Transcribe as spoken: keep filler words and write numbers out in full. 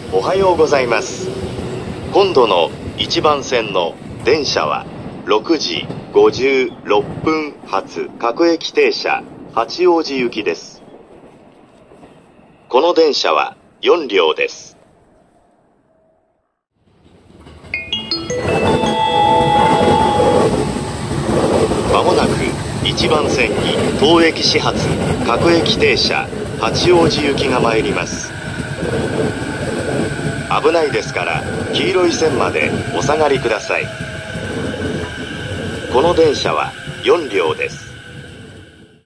おはようございます。今度のいちばん線の電車はろくじごじゅうろっぷん発各駅停車八王子行きです。この電車はよん両です。まもなくいちばん線に当駅始発各駅停車八王子行きが参ります。危ないですから黄色い線までお下がりください。この電車はよん両です。